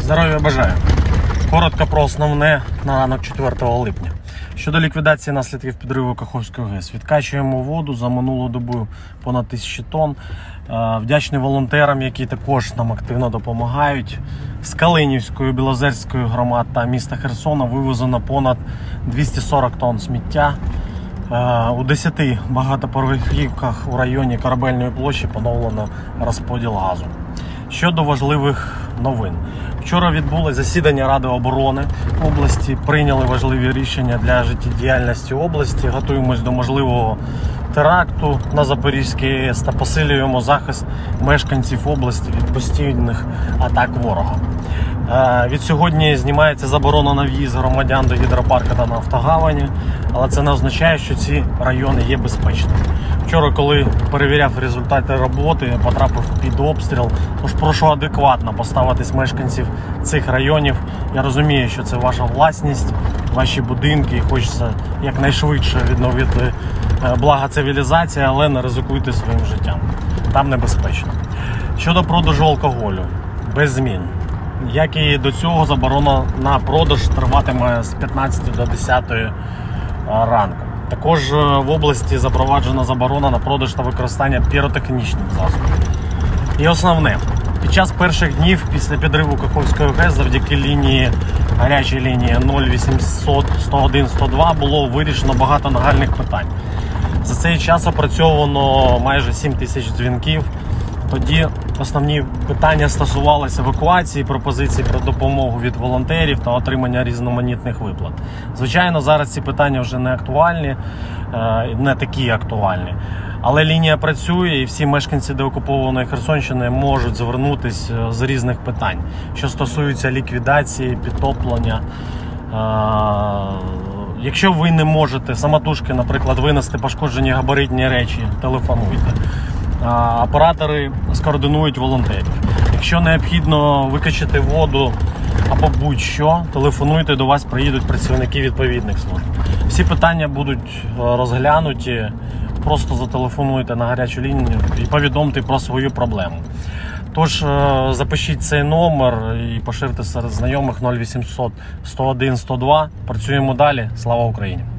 Здоров'я бажаю. Коротко про основне на ранок 4 липня. Щодо ліквідації наслідків підриву Каховської ГЕС. Відкачуємо воду за минулу добу понад 1000 тонн. Вдячний волонтерам, які також нам активно допомагають. З Калинівської, Білозерської громад та міста Херсона вивезено понад 240 тонн сміття. У 10 багатоповерхівках у районі Корабельної площі поновлено розподіл газу. Щодо важливих новин. Вчора відбулось засідання Ради оборони області, прийняли важливі рішення для життєдіяльності області, готуємось до можливого теракту на Запорізькій АЕС та посилюємо захист мешканців області від постійних атак ворога. Від сьогодні знімається заборона на в'їзд громадян до гідропарку та Нафтогавані, але це не означає, що ці райони є безпечними. Вчора, коли перевіряв результати роботи, потрапив під обстріл, тож прошу адекватно поставитись мешканців цих районів. Я розумію, що це ваша власність, ваші будинки, і хочеться якнайшвидше відновити блага цивілізації, але не ризикуйте своїм життям. Там небезпечно. Щодо продажу алкоголю, без змін. Як і до цього, заборона на продаж триватиме з 15 до 10 ранку. Також в області запроваджена заборона на продаж та використання піротехнічних засобів. І основне, під час перших днів після підриву Каховської ГЕС завдяки гарячій лінії 0800 101 102 було вирішено багато нагальних питань. За цей час опрацьовано майже 7000 дзвінків. Тоді основні питання стосувалися евакуації, пропозицій про допомогу від волонтерів та отримання різноманітних виплат. Звичайно, зараз ці питання вже не актуальні, не такі актуальні. Але лінія працює і всі мешканці деокупованої Херсонщини можуть звернутися з різних питань, що стосуються ліквідації, підтоплення. Якщо ви не можете самотужки, наприклад, винести пошкоджені габаритні речі, телефонуйте. Оператори скоординують волонтерів. Якщо необхідно викачати воду або будь-що, телефонуйте, до вас приїдуть працівники відповідних служб. Всі питання будуть розглянуті, просто зателефонуйте на гарячу лінію і повідомте про свою проблему. Тож запишіть цей номер і поширте серед знайомих 0800 101 102. Працюємо далі. Слава Україні!